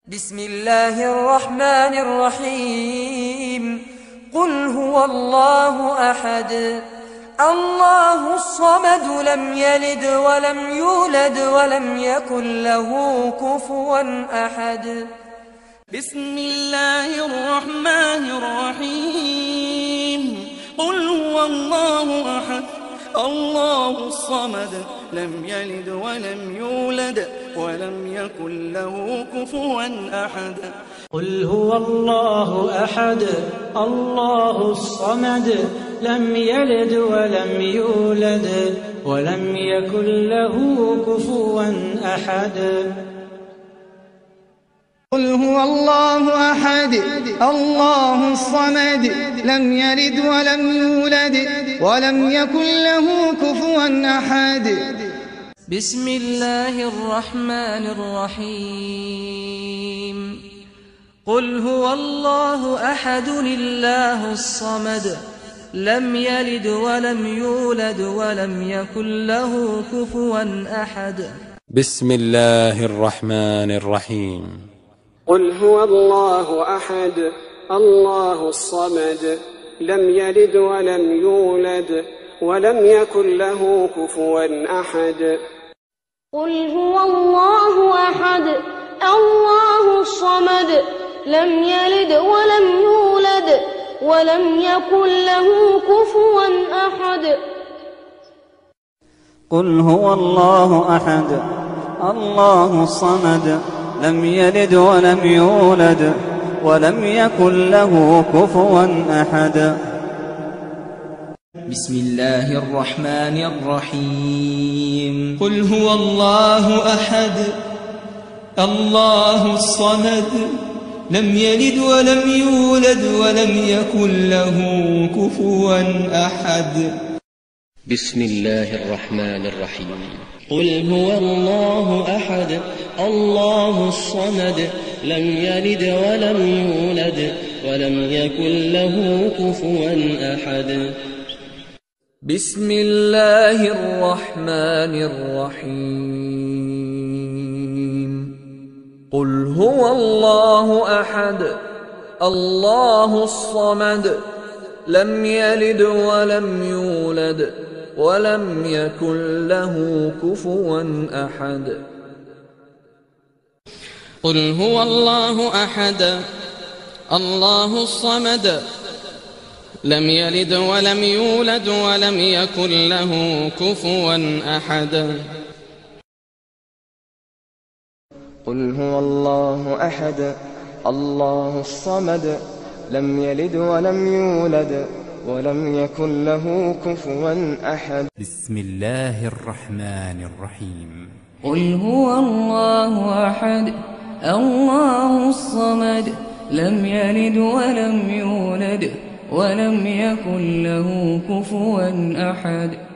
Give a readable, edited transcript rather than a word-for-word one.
بسم الله الرحمن الرحيم. قل هو الله أحد الله الصمد لم يلد ولم يولد ولم يكن له كفوا أحد. بسم الله الرحمن الرحيم. قل هو الله أحد الله الصمد لم يلد ولم يولد ولم يكن له كفوا أحد. قل هو الله أحد الله الصمد لم يلد ولم يولد ولم يكن له كفوا أحد. قل هو الله أحد الله الصمد لم يلد ولم يولد ولم يكن له كفوا أحد. بسم الله الرحمن الرحيم. قل هو الله أحد الله الصمد لم يلد ولم يولد ولم يكن له كفوا أحد. بسم الله الرحمن الرحيم. قل هو الله أحد الله الصمد لم يلد ولم يولد ولم يكن له كفوا أحد. قل هو الله أحد الله الصمد لم يلد ولم يولد ولم يكن له كفوا أحد. قل هو الله أحد الله الصمد لم يلد ولم يولد ولم يكن له كفوا أحد. بسم الله الرحمن الرحيم. قل هو الله أحد الله الصمد لم يلد ولم يولد ولم يكن له كفوا أحد. بسم الله الرحمن الرحيم. قل هو الله أحد الله الصمد لم يلد ولم يولد ولم يكن له كفوا أحد. بسم الله الرحمن الرحيم. قل هو الله أحد الله الصمد لم يلد ولم يولد ولم يكن له كفوا أحد. قل هو الله أحد الله الصمد لم يلد ولم يولد ولم يكن له كفوا أحد. قل هو الله أحد الله الصمد لم يلد ولم يولد ولم يكن له كفوا أحد. بسم الله الرحمن الرحيم. قل هو الله أحد الله الصمد لم يلد ولم يولد ولم يكن له كفوا أحد.